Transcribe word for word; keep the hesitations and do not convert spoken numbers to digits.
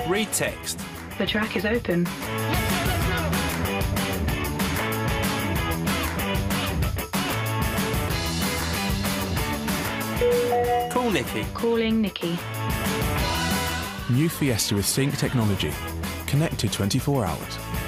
Read text. The track is open. Call Nikki. Calling Nikki. New Fiesta with sync technology. Connected twenty-four hours.